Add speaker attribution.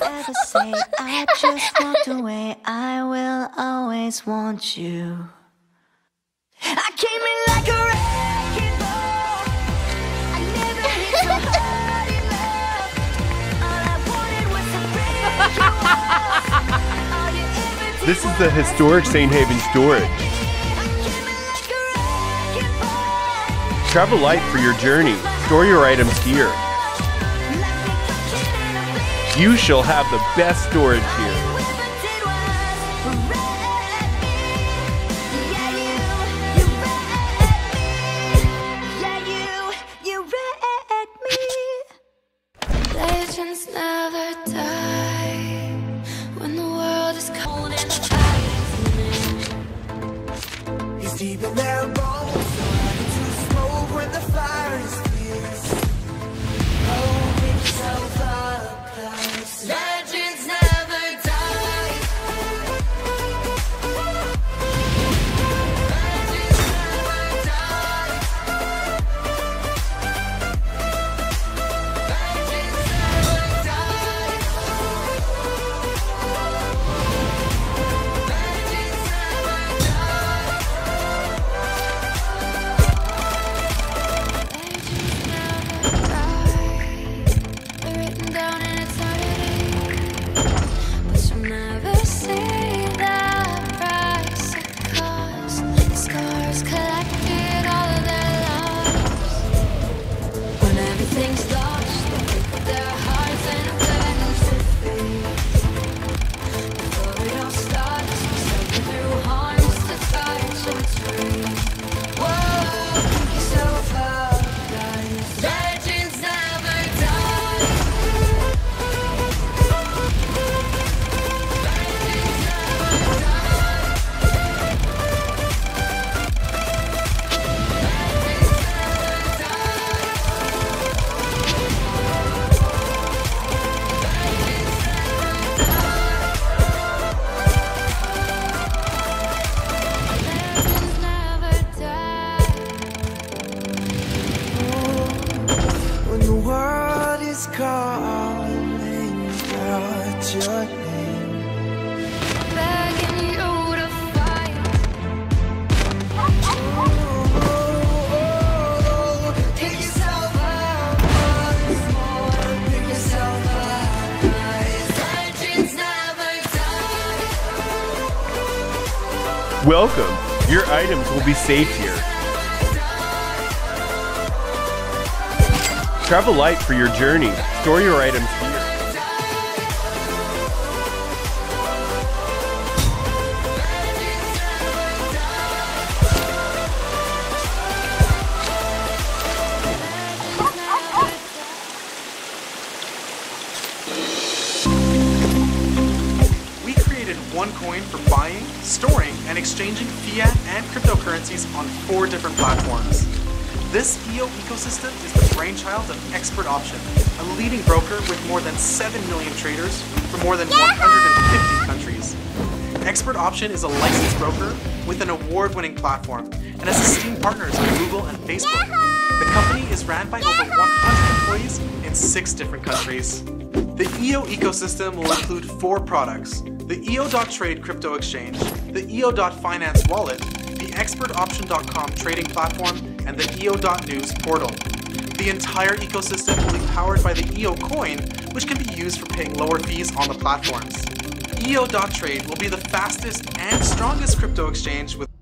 Speaker 1: ever say I just walked away, I will always want you. I came in like a wrecking ball. I never hit so hard enough. All I wanted was to break you off. All you ever did
Speaker 2: This is the historic St. Haven storage.
Speaker 1: I came in like a wrecking ball.
Speaker 2: Travel light for your journey. Store your items here. You shall have the best storage here.
Speaker 1: Legends never die when the world is cold and ice.
Speaker 3: It's deep in their bones, starting to smoke when the fire is fierce. Oh, make yourself up, guys.
Speaker 1: Legends never die. Legends never die. Legends never die. Legends never die. They're written down in eternity, but you'll never see the price it costs. The scars collected all of their lives. When everything's lost, they pick up their hearts and abandon to fate. Before it all starts, we're stepping through harms to touch and trade. Whoa, pick yourself up, guys. Legends never die. Legends never die. Legends never die.
Speaker 3: When the world is calling out your name,
Speaker 1: Begging you to fight. Pick yourself up once more. Pick yourself up, guys. Legends never die.
Speaker 2: Welcome. Your items will be safe here. Travel light for your journey. Store your items here.
Speaker 4: We created OneCoin for buying, storing, and exchanging fiat and cryptocurrencies on 4 different platforms. This EO ecosystem is the brainchild of Expert Option, a leading broker with more than 7 million traders from more than 150 countries. Expert Option is a licensed broker with an award-winning platform and has esteemed partners on Google and Facebook. The company is ran by over 100 employees in 6 different countries. The EO ecosystem will include 4 products: the EO.trade crypto exchange, the EO.finance wallet, the expertoption.com trading platform, and the EO.news portal. The entire ecosystem will be powered by the EO coin, which can be used for paying lower fees on the platforms. EO.trade will be the fastest and strongest crypto exchange with